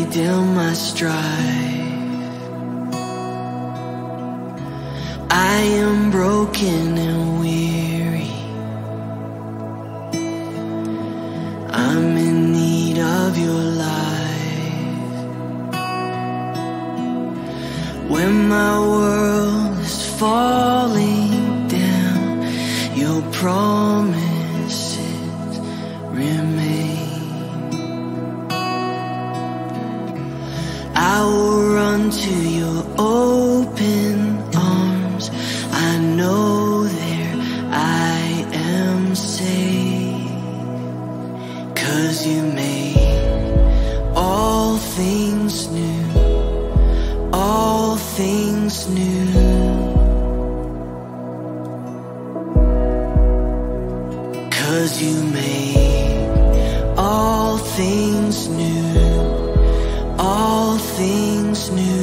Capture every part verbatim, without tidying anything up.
down my strife. I am broken and weary. I'm in need of your life. When my world is falling down, your promises remain. I will run to your open arms. I know there I am safe, 'cause you made all things new, all things new. 'Cause you made all things new, all things new.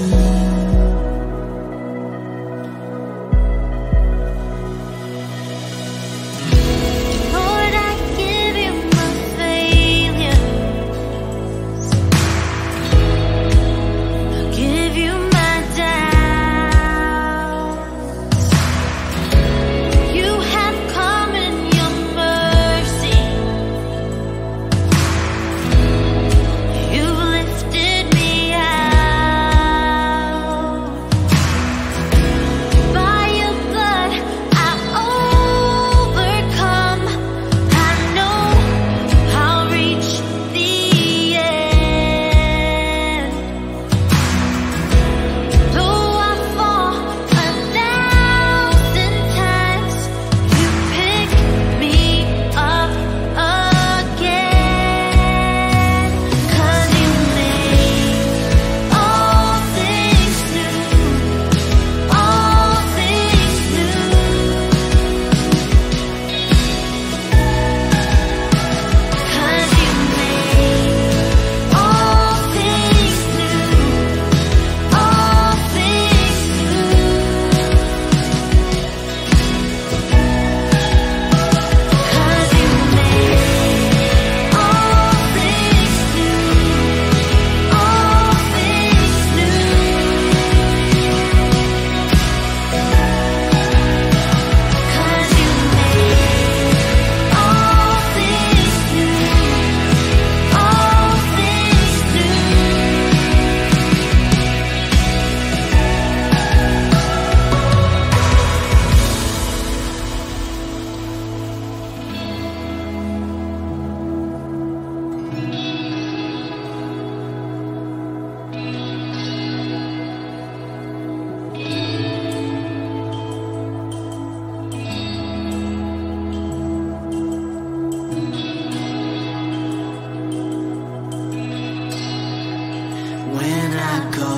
When I go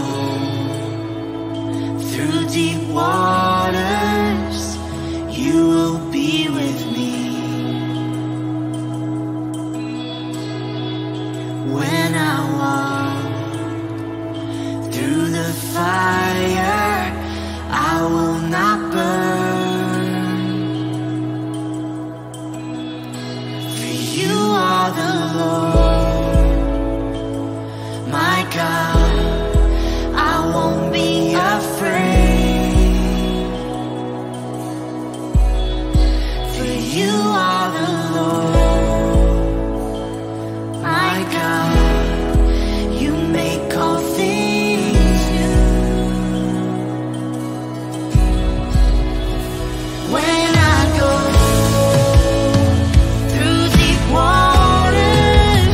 through deep waters, you will be with me. When I walk through the fire, I will not burn. For you are the Lord, my God. I won't be afraid, for you are the Lord, my God. You make all things new. When I go through deep waters,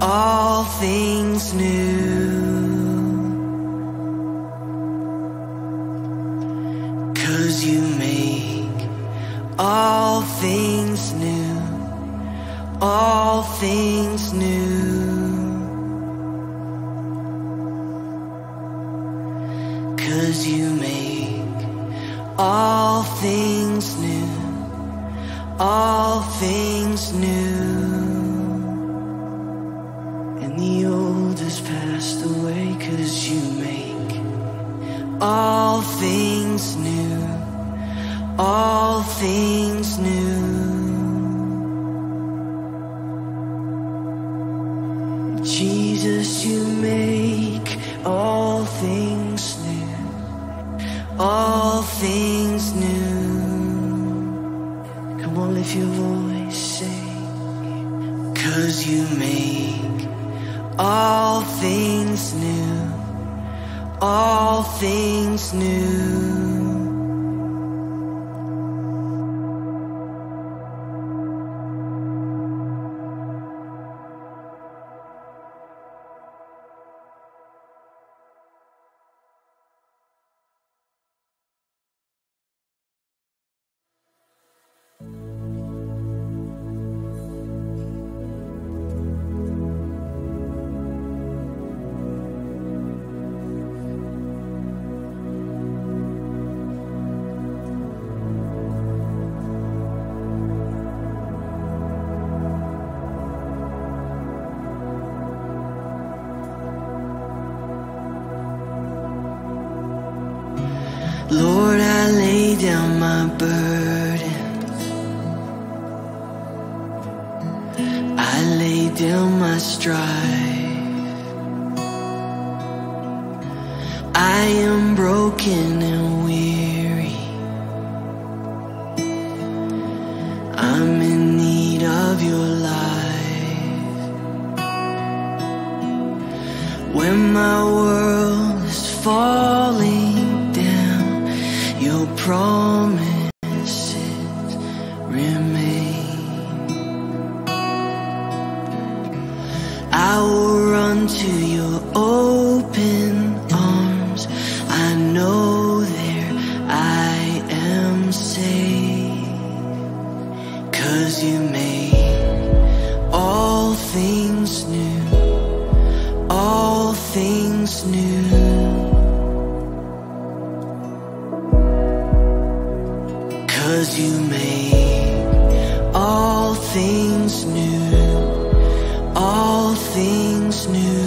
all things new. 'Cause you make all things new, all things new. 'Cause you make all things new, all things new. And the old has passed away, 'cause you make all things new, all things new. Jesus, you make all things new, all things new. Come on, lift your voice, sing. 'Cause you make all things new, all things new. Lord, I lay down my burdens, I lay down my strife. I am broken and weary, I'm in need of your life. When my world is falling, your promises remain. I will run to your open arms, I know there I am safe. 'Cause you made all things new, all things new. 'Cause you made all things new, all things new.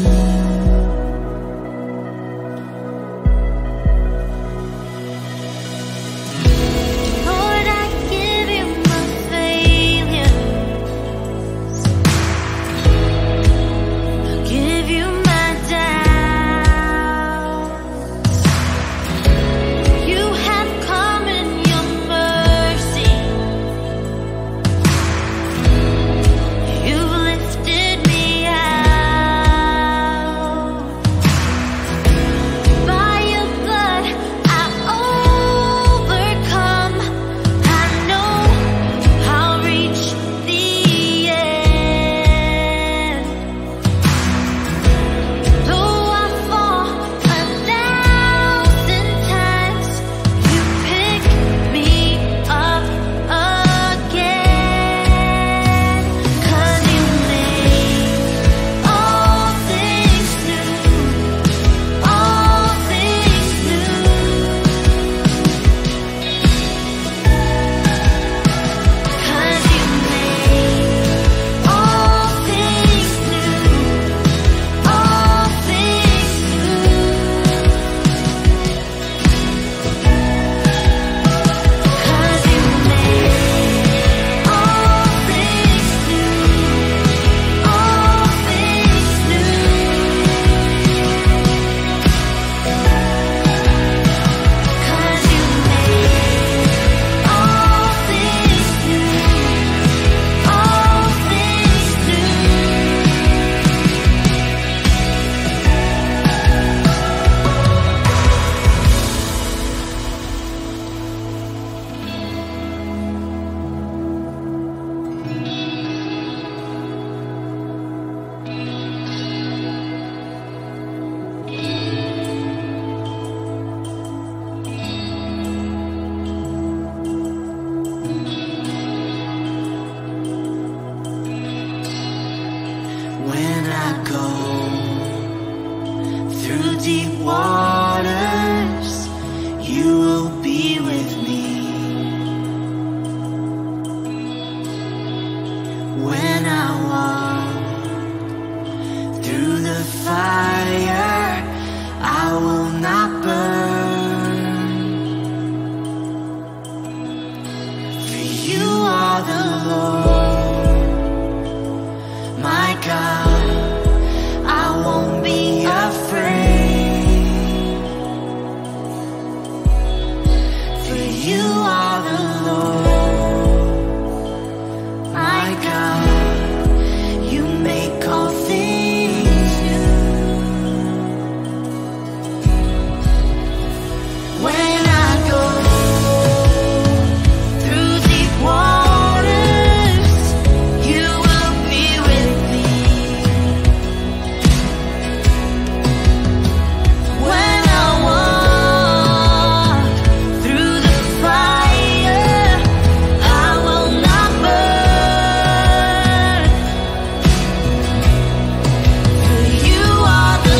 Lord, I give you my failures, I give you my doubts. You have come in your mercy, you've lifted me out. will not burn. For you are the Lord, my God. I won't be afraid. For you are the Lord, my God. You make all things new. When I go through deep waters, you will be with me. When I walk through the fire, I will not burn. For you are the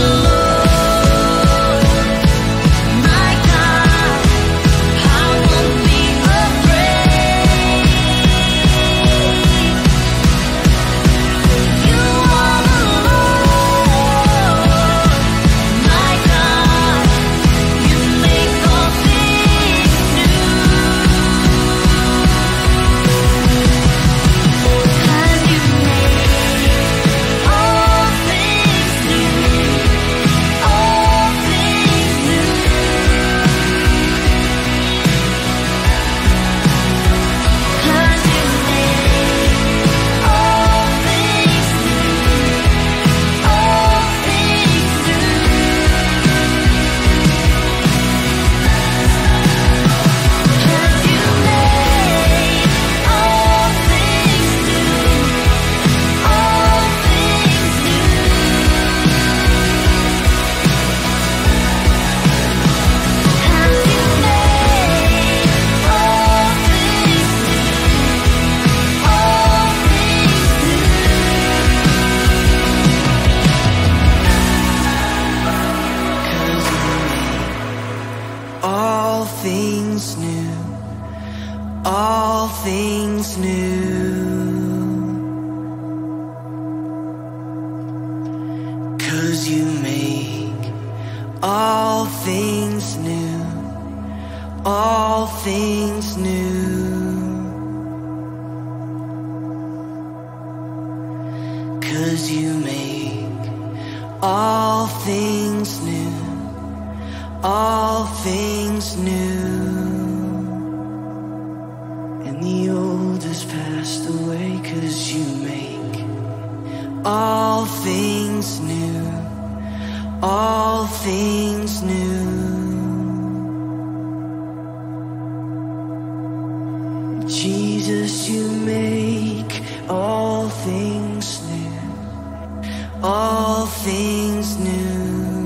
Lord, my God. I won't be afraid. You are the Lord, my God. You make all things new. 'Cause you make all things new, all things new. 'Cause you make all things new, all things new. 'Cause you make all things new, all things new. 'Cause you make all things new, all things new. 'Cause you make all things new, all things new. 'Cause you make all things new, all things new. And the old has passed away. 'Cause you make all things new, all things new. Jesus, you make all things new, all things new.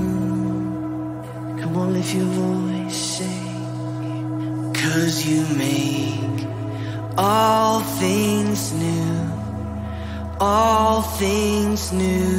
Come on, lift your voice, sing. 'Cause you make all things new, all things new.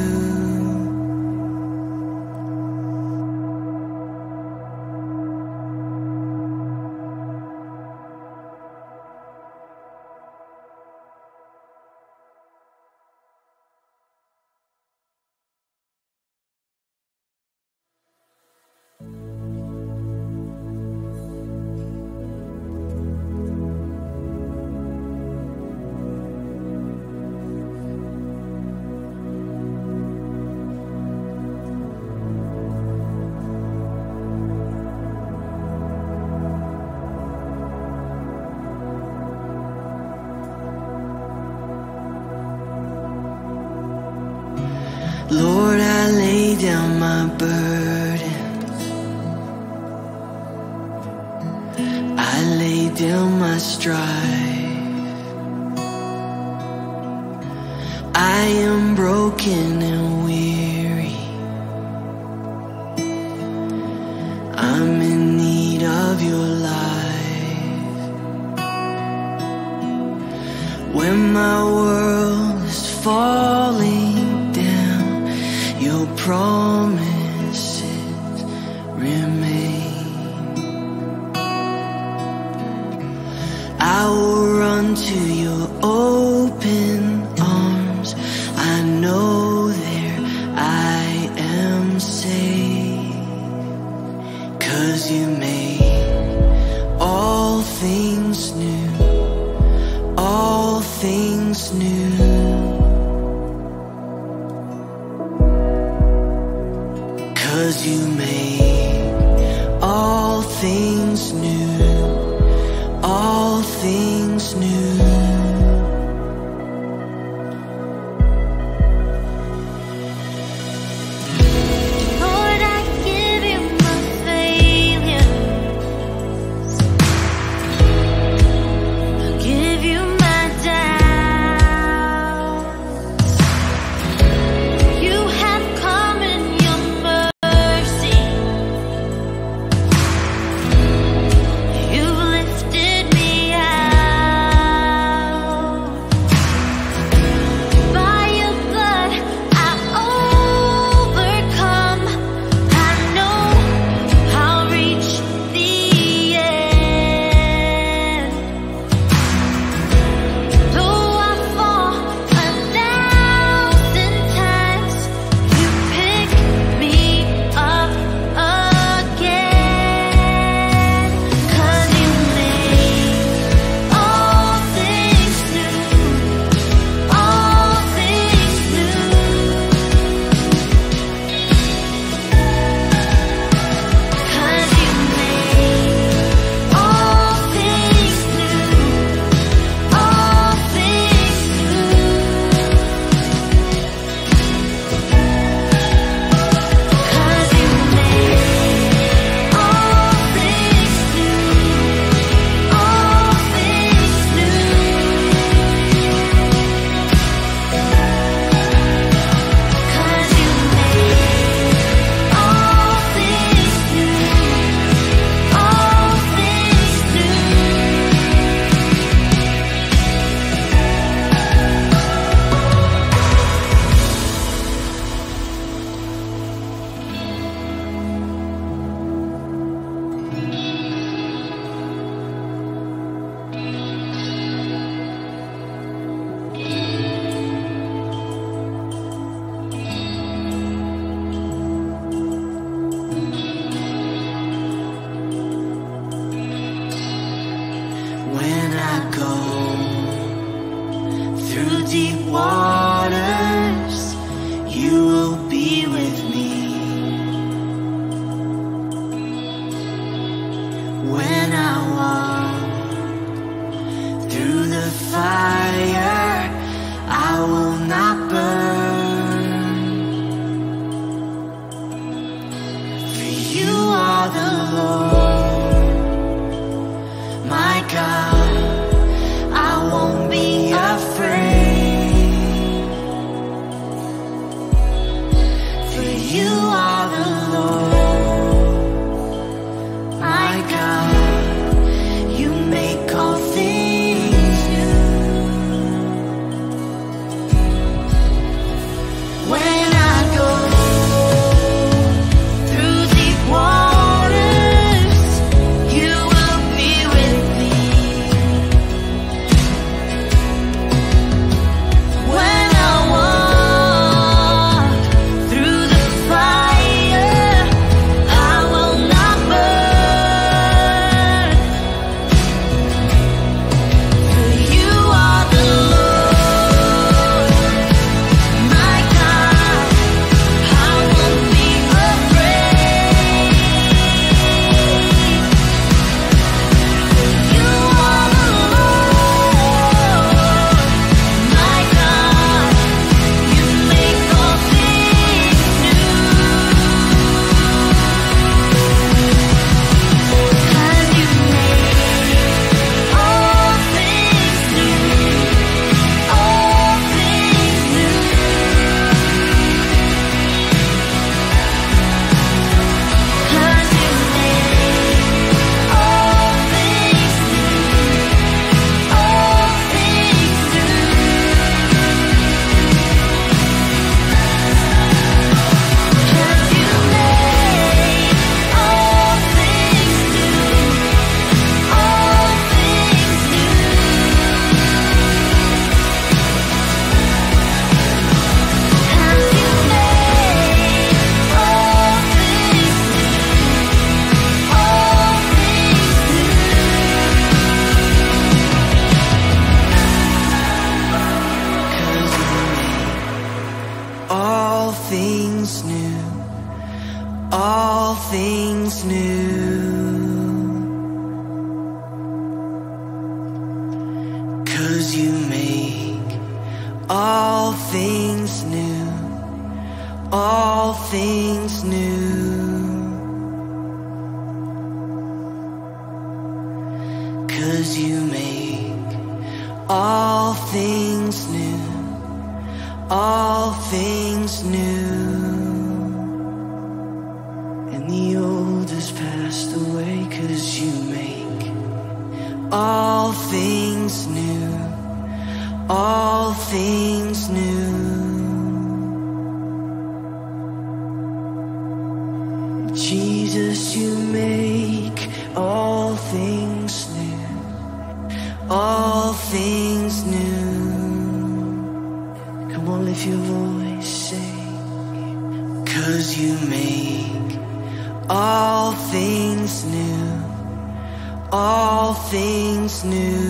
Lord, I lay down my burdens. I lay down my strife. I am broken and weary. I'm in need of your life. When my world is falling down, your promises remain. I will run to your open arms. I know there I am safe. 'cause you made all things new, all things new. Lord, I give you my failures. I give you my doubts. You have come in your mercy. You've lifted me out. By your blood, I overcome. I know I'll reach the end. Though I fall a thousand times, you pick me up again. 'Cause you made all things new, all things new. 'Cause you made all things new, all things new. 'Cause you made all things new, all things new. 'Cause you made all things new, all things new. When I go through deep waters, you will be with me. When I walk through the fire, I will not burn. For you are the Lord, my God. I won't be afraid. For you are the Lord, my God. You make all things new. When I go through deep waters, you will be with me. When I walk through the fire, I will not burn. For you are the Lord, my God. I won't be afraid. You are the Lord, my God. You make all things new. 'Cause you made all things new, all things new. 'Cause you made all things new, all things new. 'Cause you made all things new, all things new. 'Cause you made all things new, all things All things new, all things new. 'Cause you make all things new, all things new. 'Cause you make all things new, all things new. And the old has passed away, 'cause you make all things new, all things new. Jesus, you make all things new, all things new. Come on, lift your voice, sing. 'Cause you make all things new, all things new.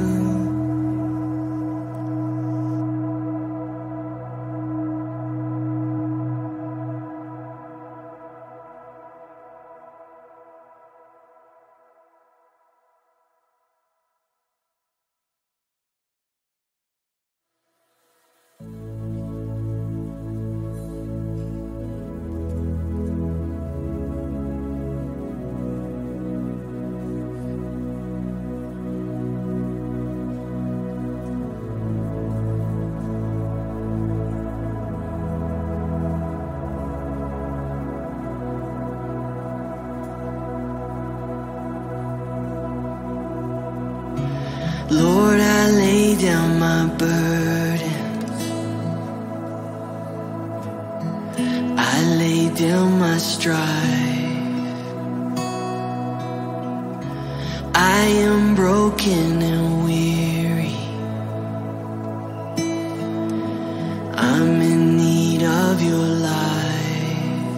Lord, I lay down my burdens, I lay down my strife. I am broken and weary, I'm in need of your life.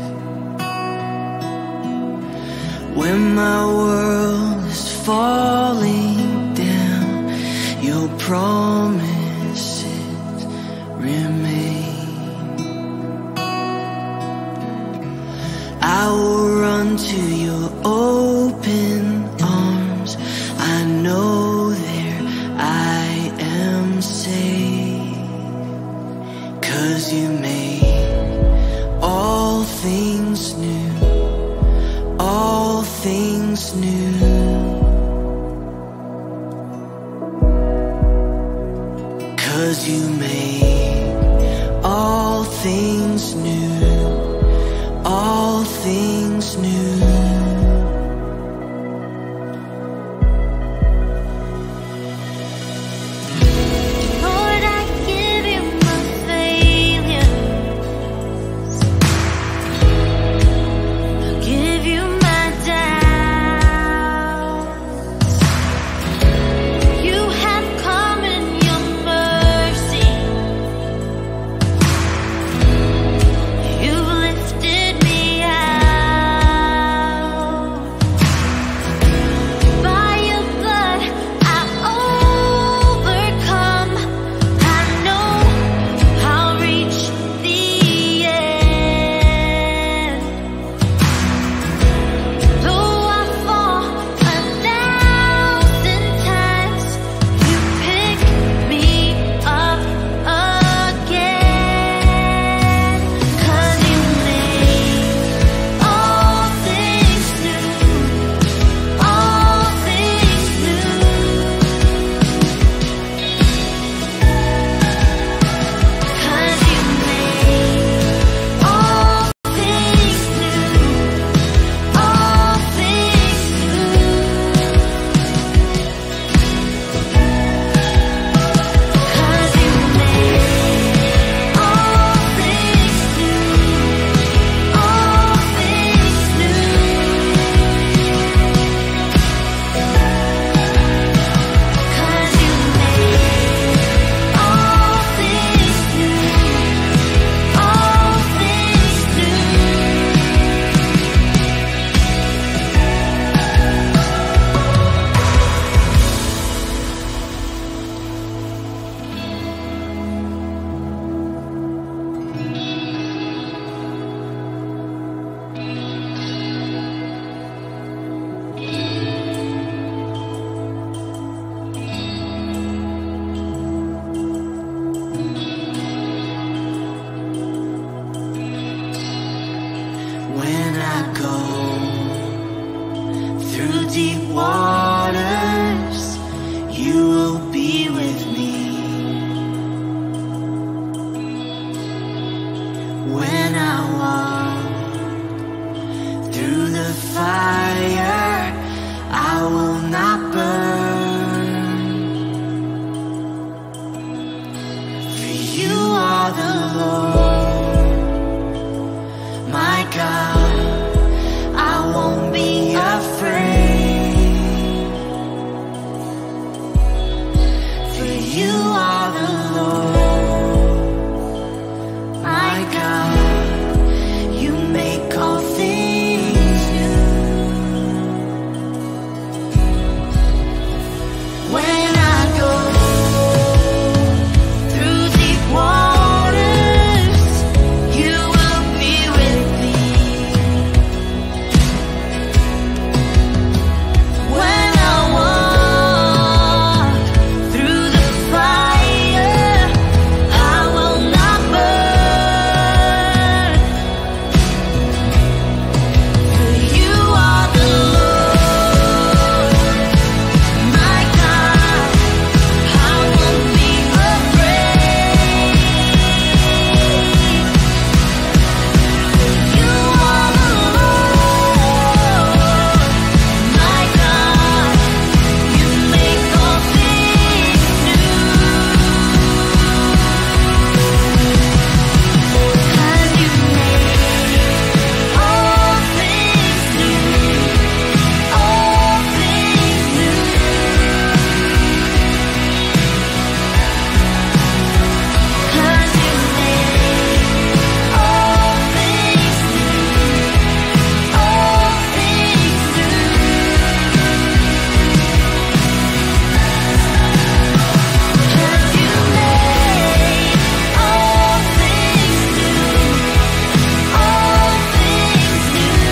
When my world is falling, your promises remain. I will run to your open arms, I know there I am safe. 'Cause you made all things new, all things new. 'Cause you made all things new, all things new. Lord, I give you my failures, I give you my doubts. You have come in your mercy, you've lifted me out. deep waters, you will be with me. When I walk through the fire, I will not burn. For you are the Lord, my God. I won't be afraid. For you are the Lord, my God. You make all things new. When I go through deep waters, you will be with me. When I walk through the fire, I will not burn. For you are the Lord, my God. I won't be afraid. You are the Lord, my God. You make all things new. 'Cause you made all things new, all things new. 'Cause you made all things new, all things new. 'Cause you made all things new, all things new.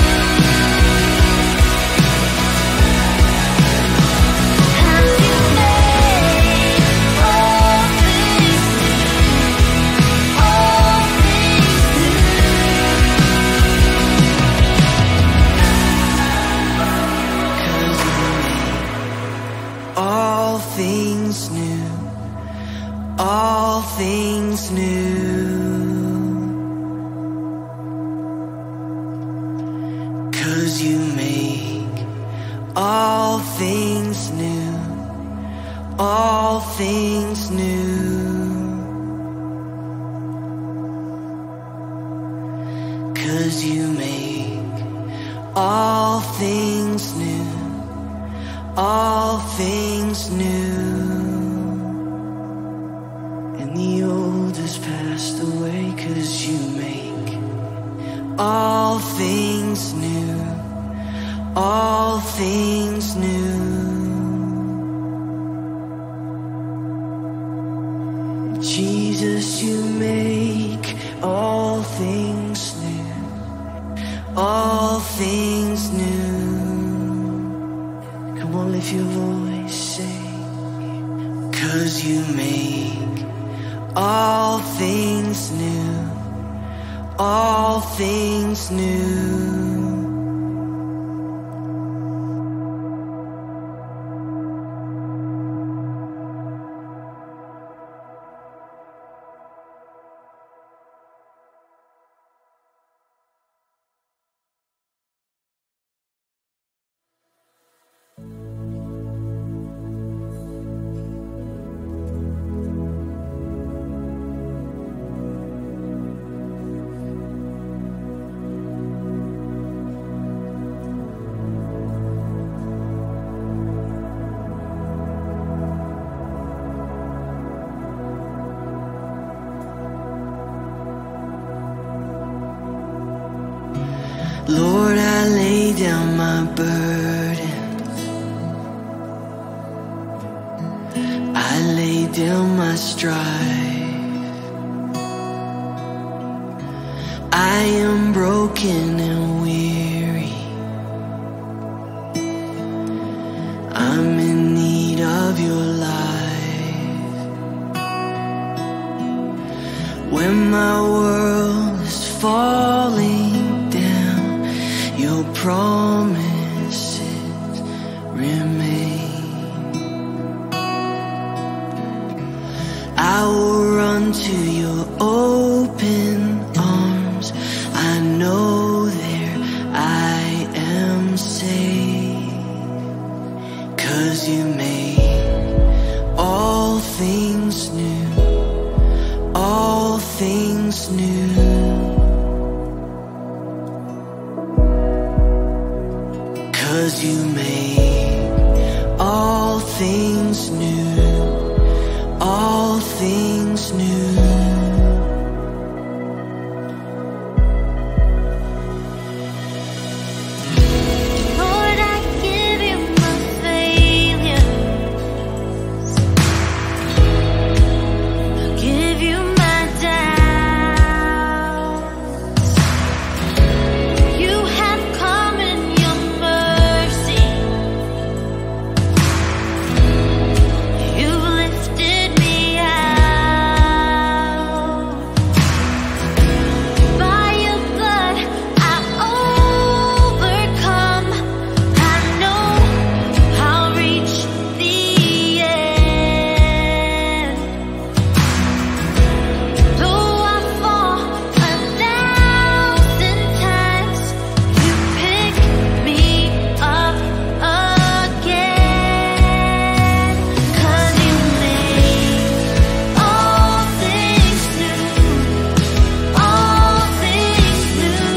'Cause you made all things new, all things new. 'Cause you make all things new, all things new. 'Cause you make all things new, all things new. 'Cause you make all things new, all things new. And the old has passed away, 'cause you make all things new, all things new. Jesus, you make all things new, all things new. Come on, lift your voice, sing. 'Cause you make all things new, all things new. Lord, I lay down my burdens, I lay down my strife. I am broken and weary, I'm in need of your life. When my world is falling down, your promises into your open arms. I know there I am safe, 'cause you made all things new, all things new. 'Cause you made all things new, all things new. Lord, I give you my failures. I give you my doubts. You have come in your mercy. You've lifted me out. By your blood I overcome. I know I'll reach the end. Though I fall a thousand times, you pick me up again. 'Cause you made all things new, all things new.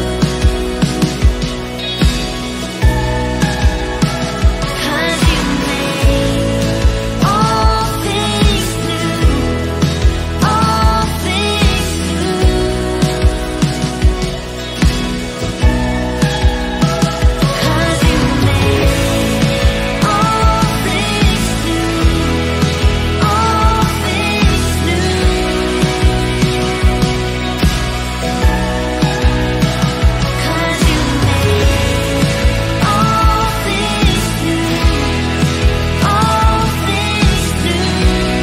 'Cause you made all things new, all things new. 'Cause you made all things new, all things new. 'Cause you made all things new, all things new.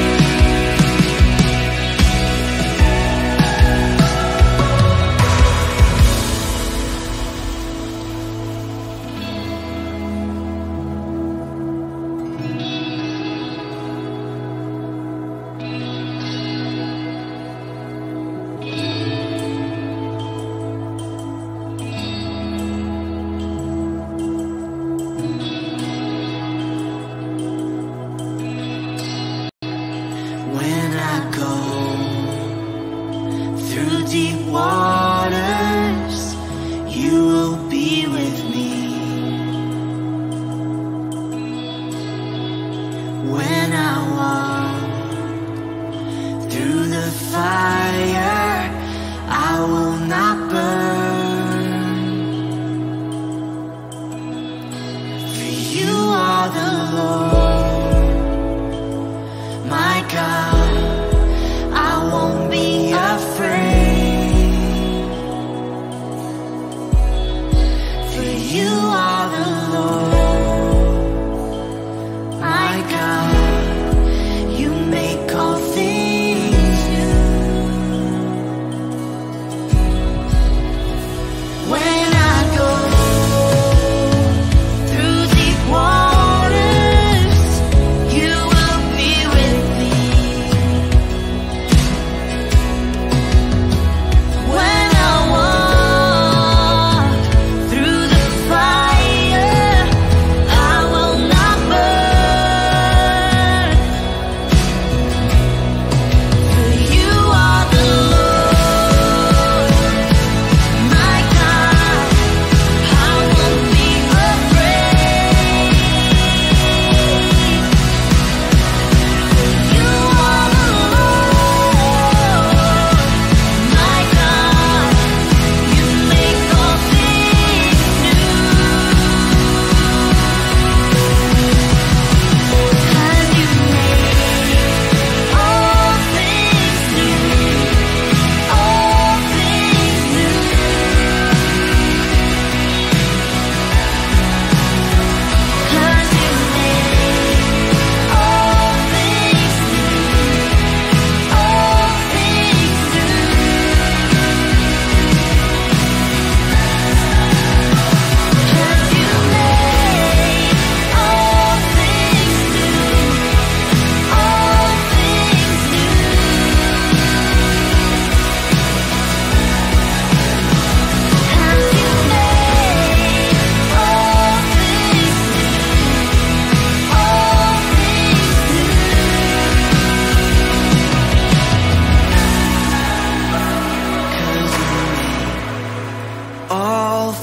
When I go through deep waters, you will be with me. When I walk through the fire, I will not burn. For you are the Lord, my God. I won't be afraid, for you are the Lord, my God. You make all things new. When I go through deep waters, you will be with me. When I walk through the fire,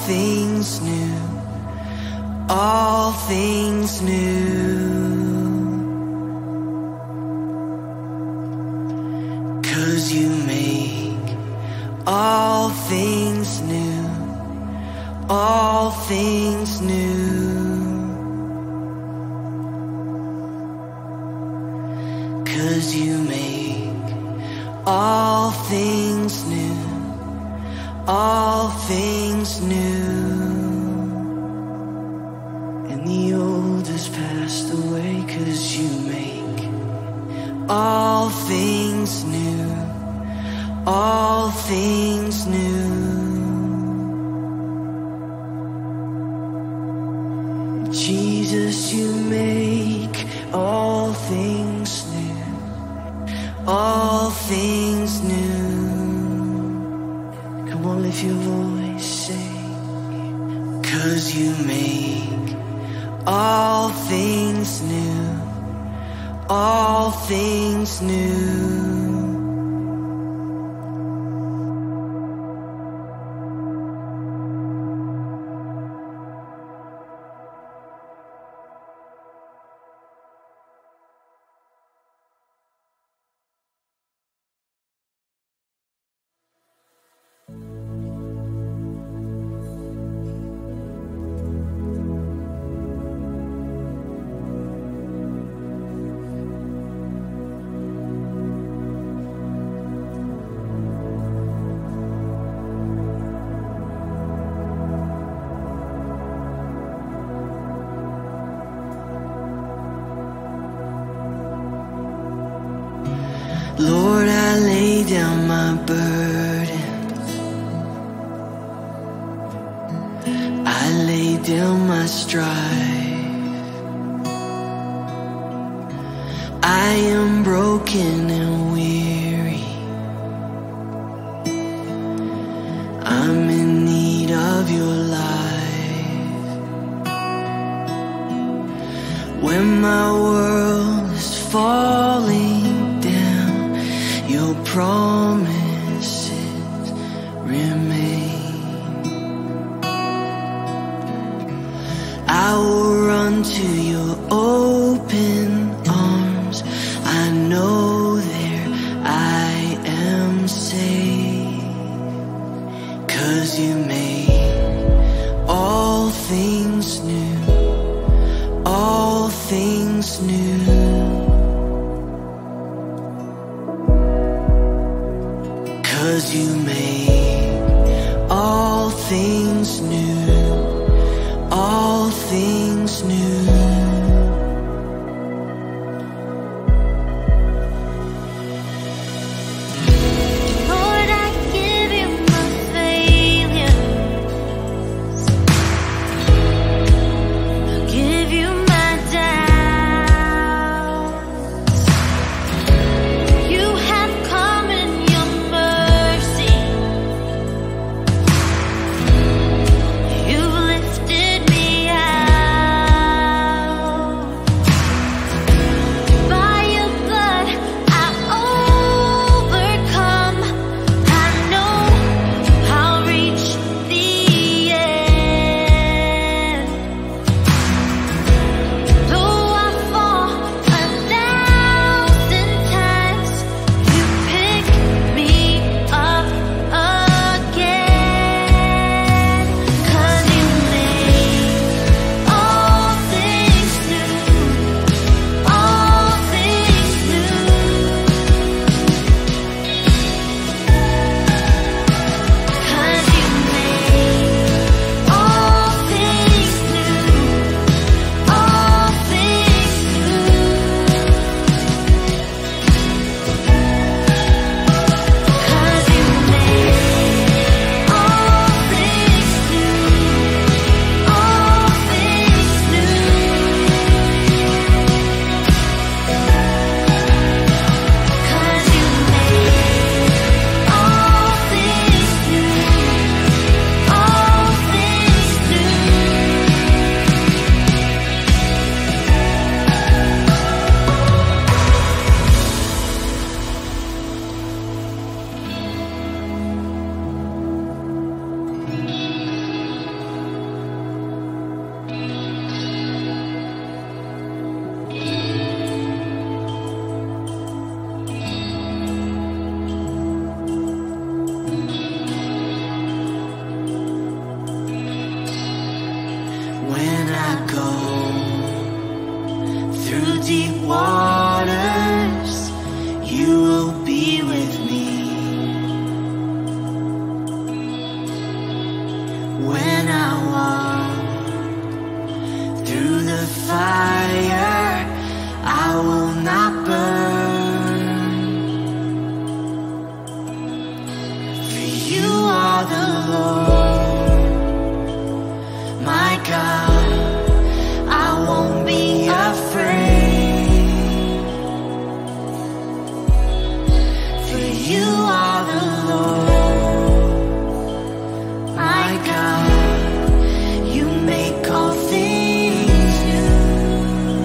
things new, all things new. 'Cause you make all things new, all things new. 'Cause you make all things new, all things new. And the old has passed away, 'cause you make all things new, all things new. Jesus, you make all things new, all things new. Come on, lift your voice, sing. 'Cause you make all things new, all things new. Lord, I lay down my burdens, I lay down my strife. I am broken and weary, I'm in need of your life. When my world is falling, your promises remain. I will run to your open arms, I know there I am safe. 'Cause you made all things new, all things new. 'Cause you make all things new, all things new. Lord, I give you my failures, I give you my doubts. You have come in your mercy, God, you make all things new.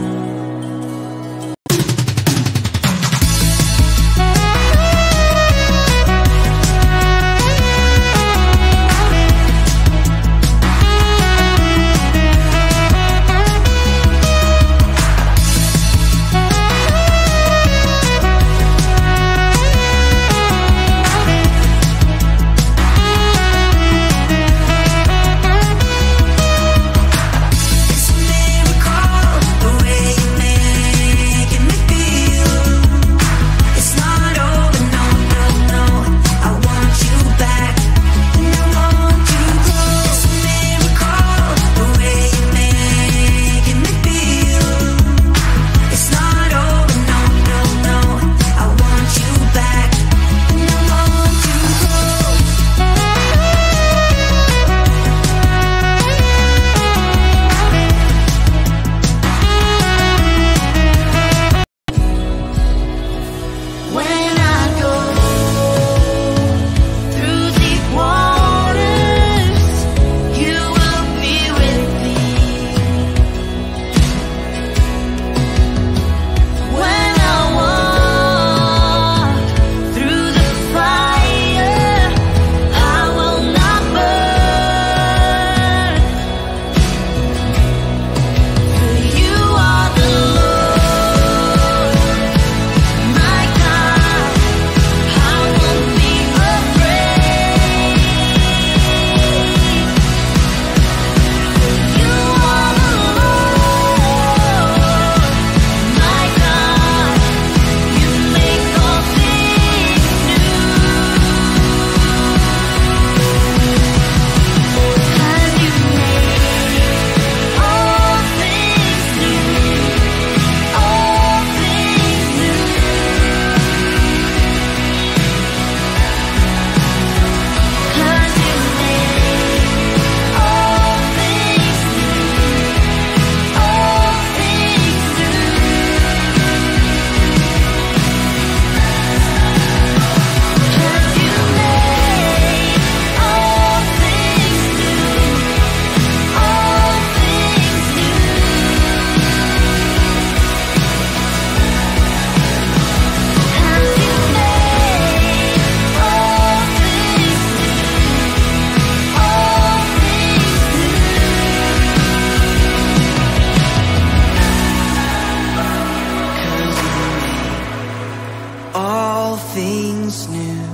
All things new,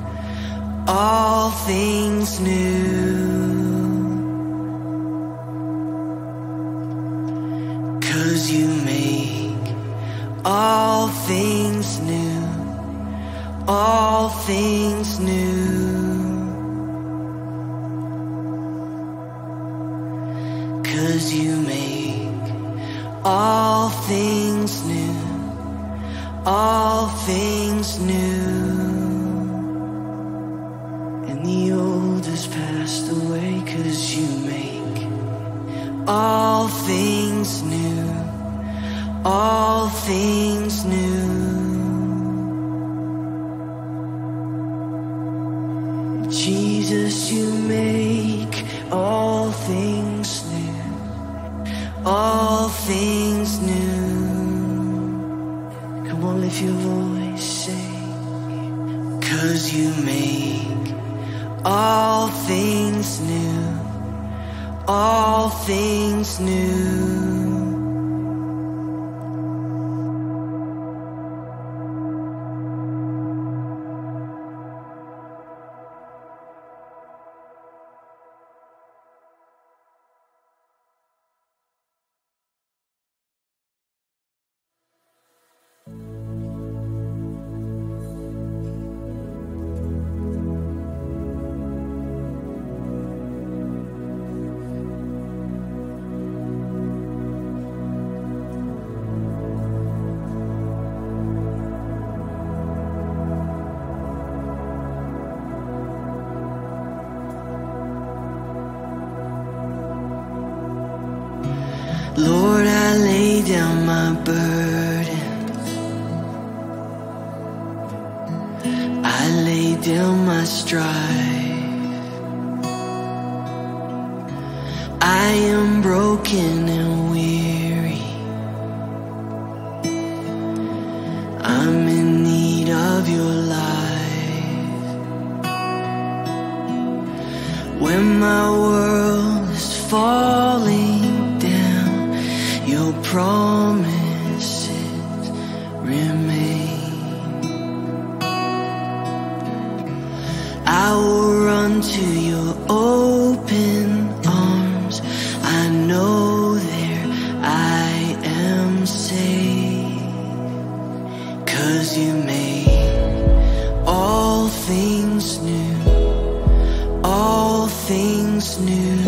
all things new. 'Cause you make all things new, all things new. 'Cause you make all things new, all things new. And the old has passed away, 'cause you make all things new, all things new. Jesus, you make all things new, all things new. Come on, lift your voice, sing. 'Cause you make all things new, all things new. Lord, I lay down my burdens, I lay down my strife. I am broken and weary. I'm in need of your light. When my world is falling down, your promises remain. I will run to your open arms. I know there I am safe. 'Cause you made all things new, all things new.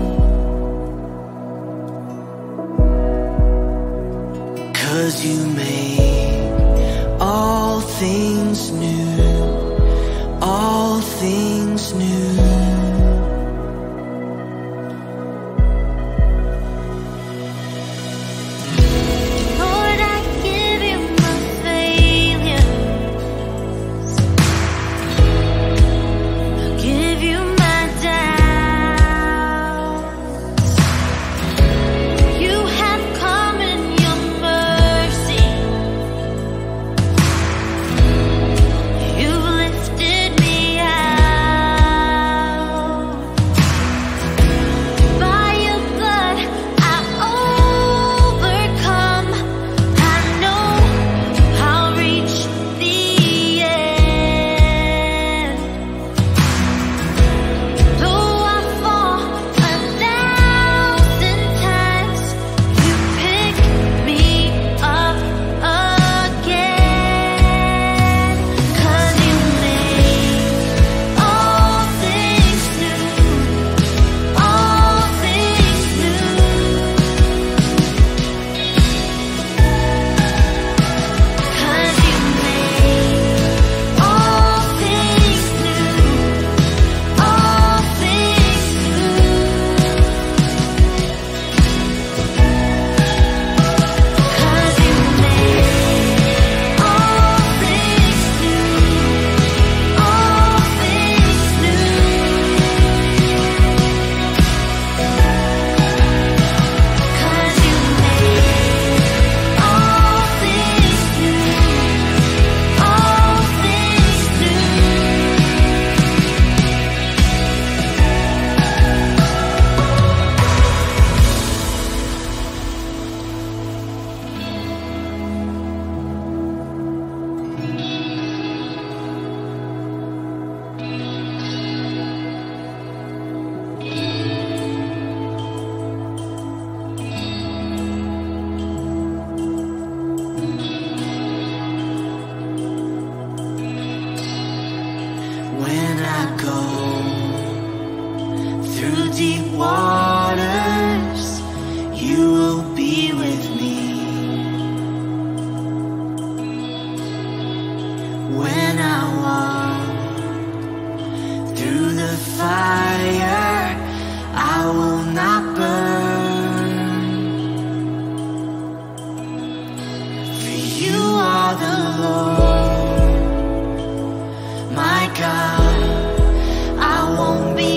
'Cause you made all things new, all things new. Lord, I give you my failures. I give you my doubts. You have come in your mercy. You've lifted me out. By your blood I overcome. I know I'll reach the end. Though I fall a thousand times, you pick me up again. 'Cause you made all things new, all things new. 'Cause you made all things new, all things new. 'Cause you made all things new, all things new. 'Cause you made all things new, all things new. When I go through deep waters, you will be with me. When I walk through the fire, I will not burn. For you are the Lord, my God. I won't be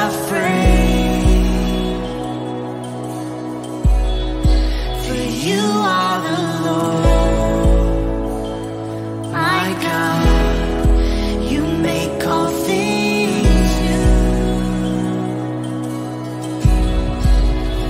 afraid. For you are the Lord, my God. You make all things new.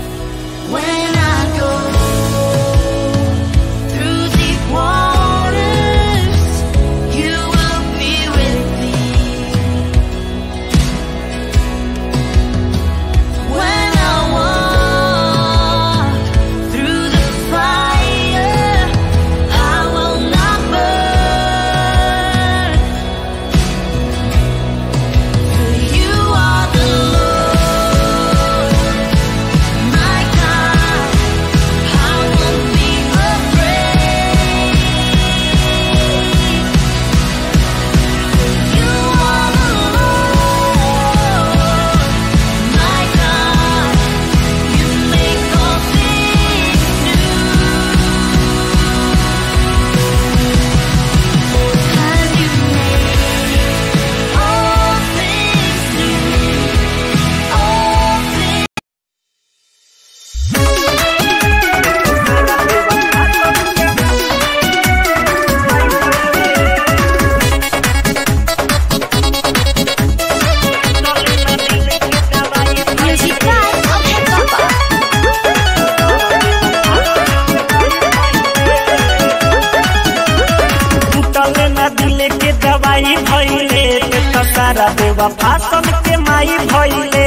बेवफा सन के माई भइले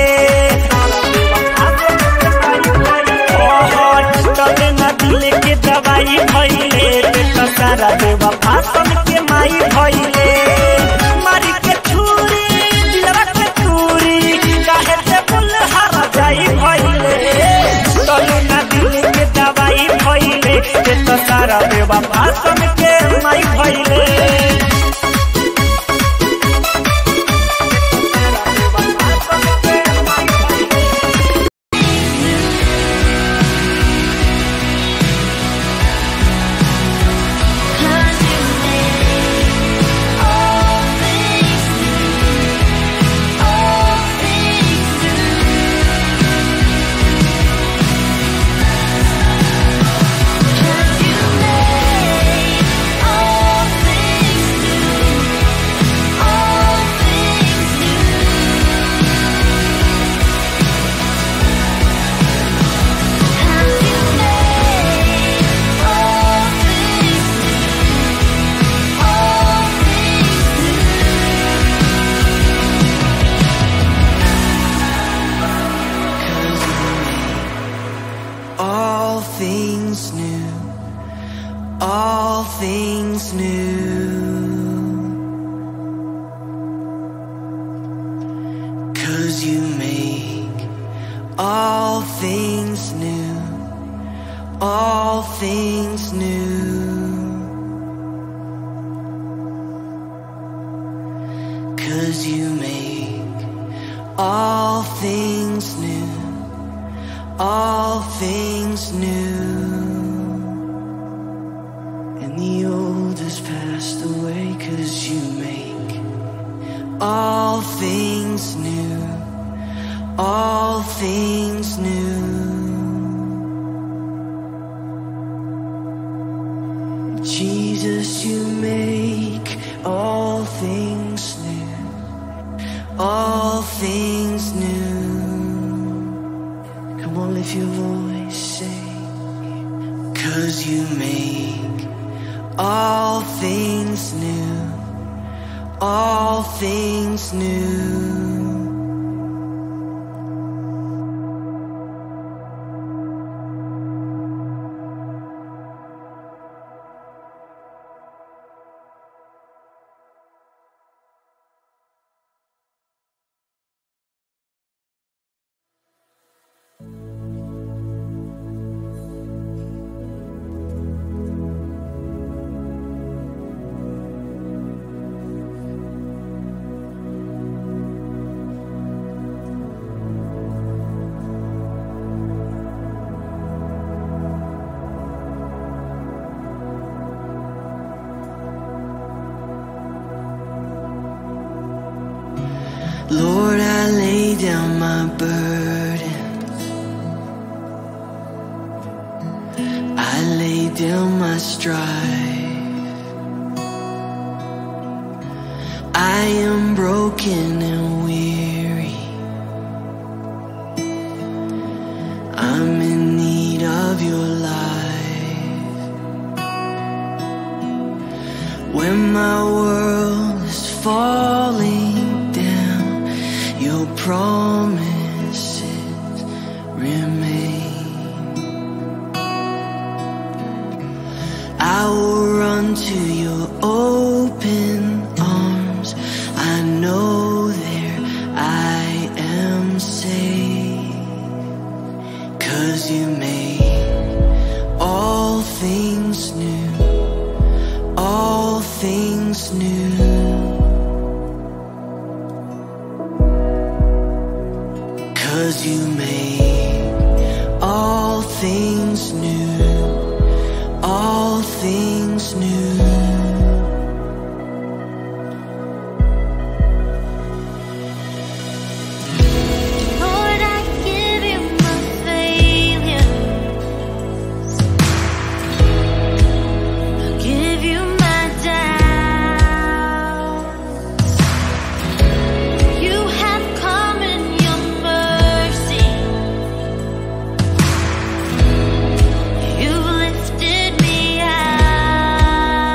टूटले ना दिल के दवाई भइले तो सारा बेवफा सन के माई भइले मारी के छुरी दिलवा के चूरी काहे से बुलहर जाई भइले टूटले ना दिल के दवाई भइले तो सारा बेवफा सन के माई भइले Lord, I lay down my burdens. I lay down my strife. I am broken and weary. I'm in need of your life. When my world is falling, your promises remain. I will run to your open arms. I know there I am safe. 'Cause you made all things new, all things new. Cause you made all things new, all things new. Lord, I give you my failures. I give you my doubts. You have come in your mercy. You've lifted me out.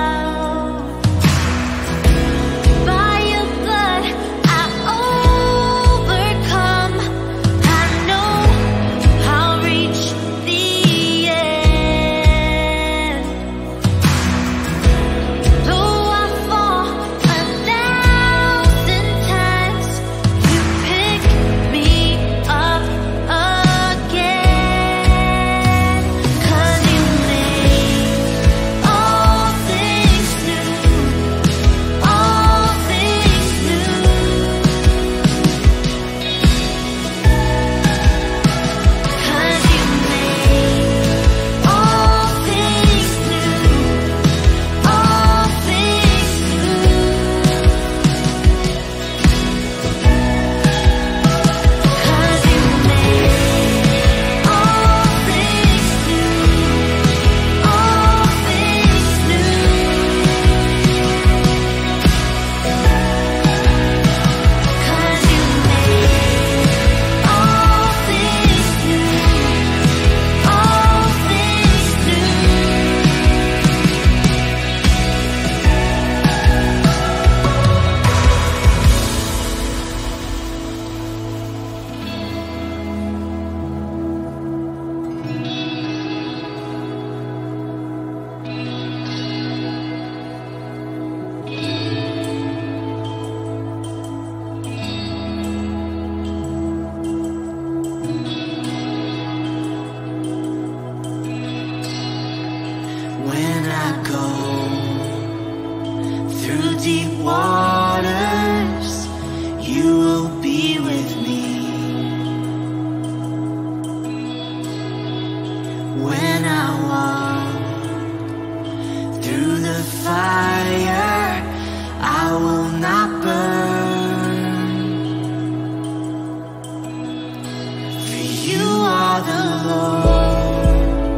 are the Lord,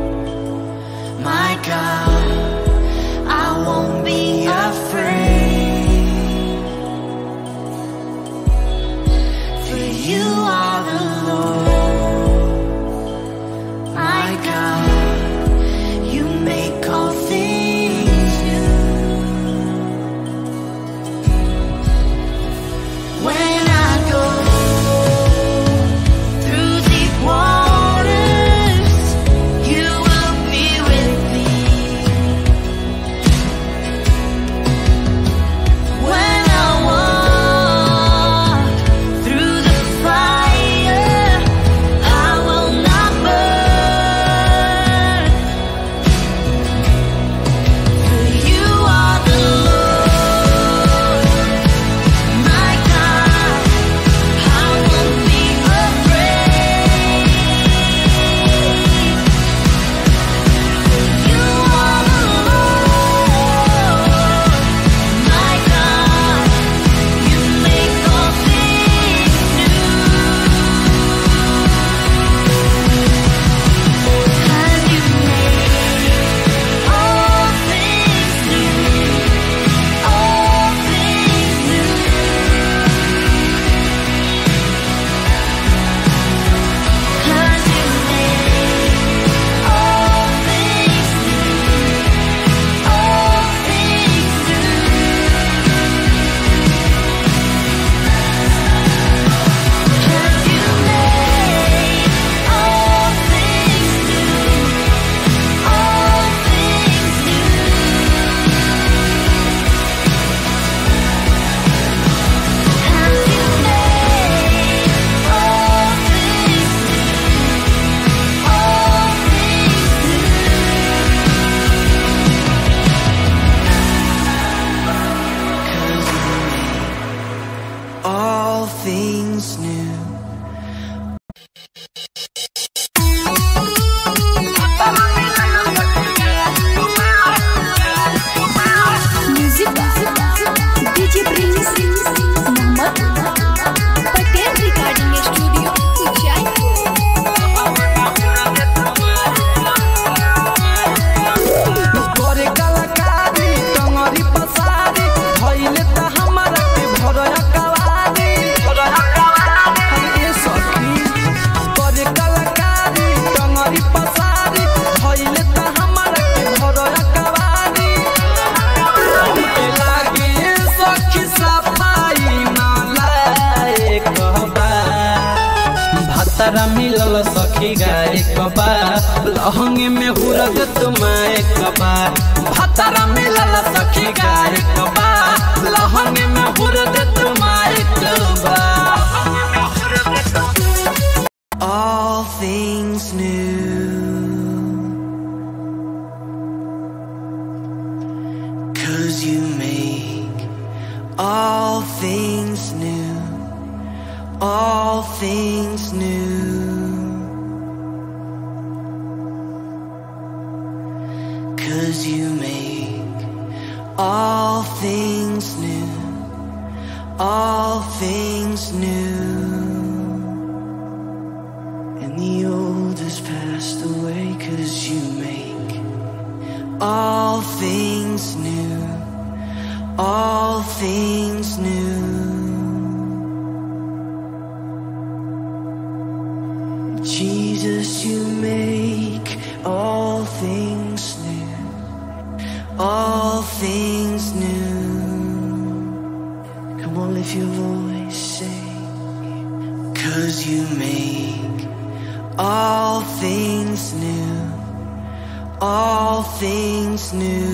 my God, I won't be afraid. For you are the Lord, my God, you make all things new. When I go through deep waters, you will be with me. When I walk through the fire, I will not burn. For you are the Lord, my God, I won't be afraid. You are the Lord, my God, you make all things new. 'Cause you make all things new, all things new. 'Cause you make all things new, all things new. 'Cause you make all things new, all things new. 'Cause you make all things new, all things new. 'Cause you make all things new. Music DJ Prince Mohammad Patel recording studio Jaipur. करे कलाकारी टंगरी पसारी भइले त हमरा के भरया कवारी ए सखी करे कलाकारी टंगरी पसारी भइले त हमरा के भरया कवारी हमके लागे सखी सफाई ना लाए कहबा भातरा मिलल सखी गाय कबा लहंगे में हुरग तुमाए कबा भातरा मिलल सखी गाय कबा लहंगे में हुरग तुमाए कबा। All things new. 'Cause you make all things new, all things new. 'Cause you make all things new, all things new. And the old has passed away. 'Cause you make all things new, all things new. Jesus, you make all things new, all things new. Come on, lift your voice, sing. 'Cause you make all things new, all things new.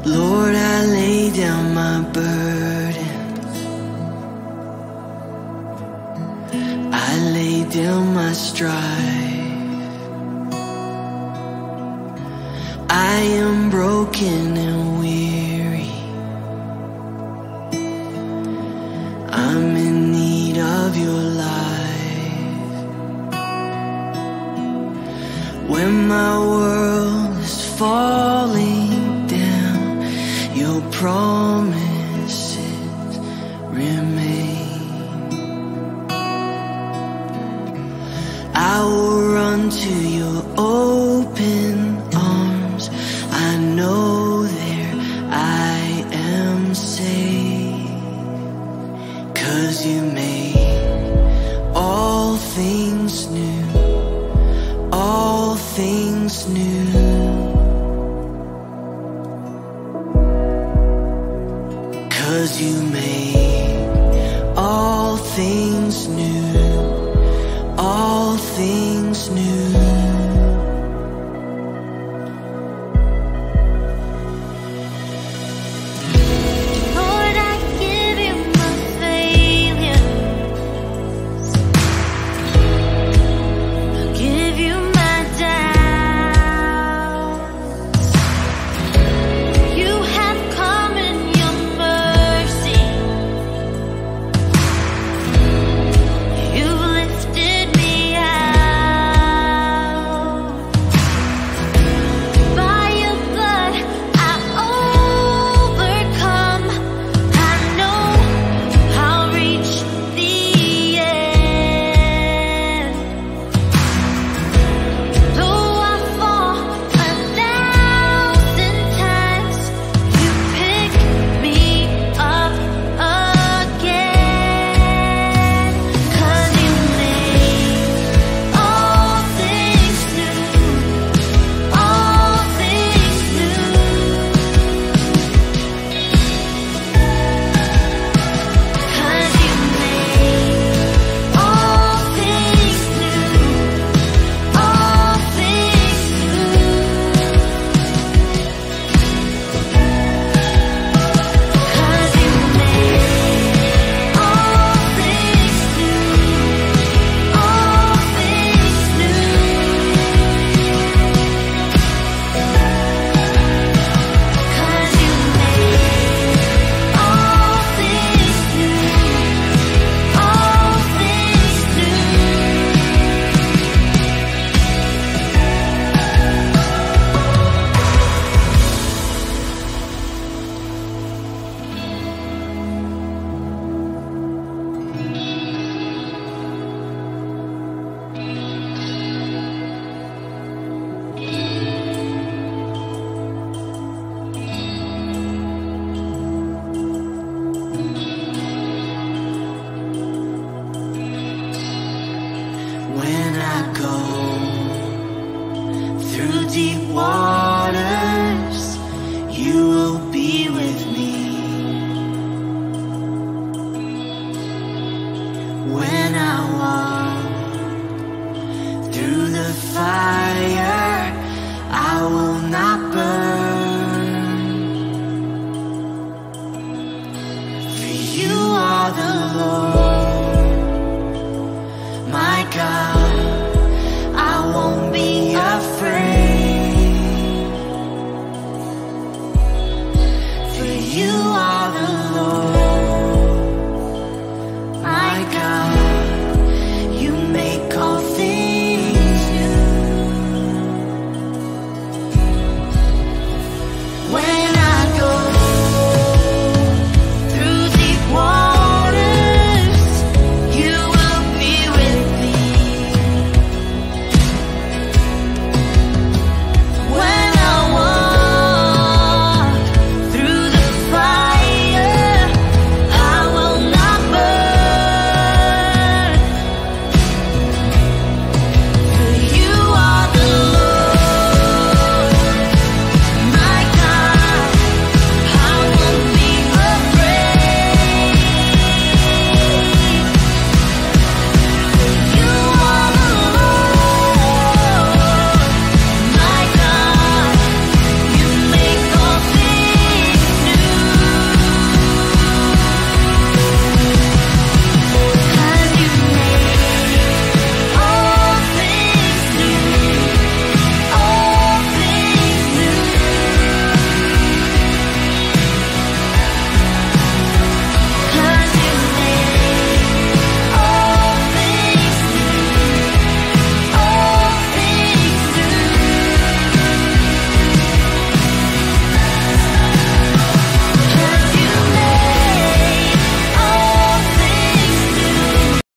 Lord, I lay down my burdens, I lay down my strife. I am broken and weary, I'm in need of your life. When my world is falling down, your promises remain. I will run to your open arms, I know there I am safe. 'Cause you made all things new, all things new. 'Cause you made all things new, all things